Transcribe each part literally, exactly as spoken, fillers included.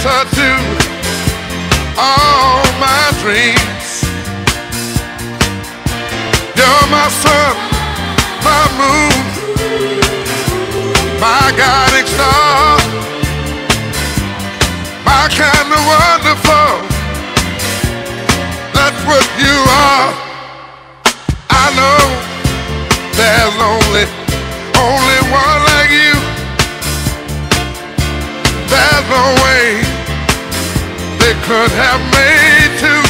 answer to all my dreams. You're my sun, my moon, my guiding star, my kind of wonderful. That's what you are. I know there's only, only one like you. There's no way they could have made two.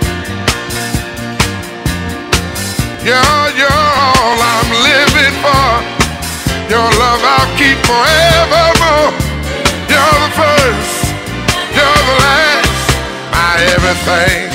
You're, you're all I'm living for. Your love I'll keep forevermore. You're the first, you're the last, my everything.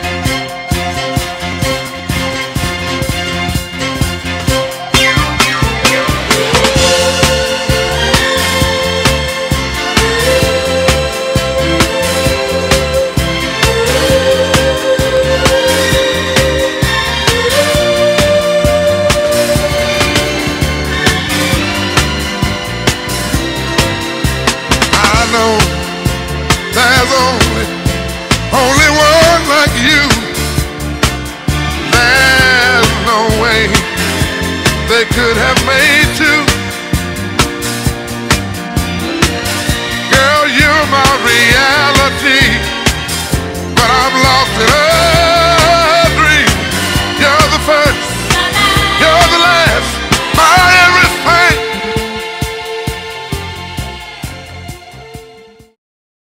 There's only, only one like you. There's no way they could have made two. Girl, you're my reality.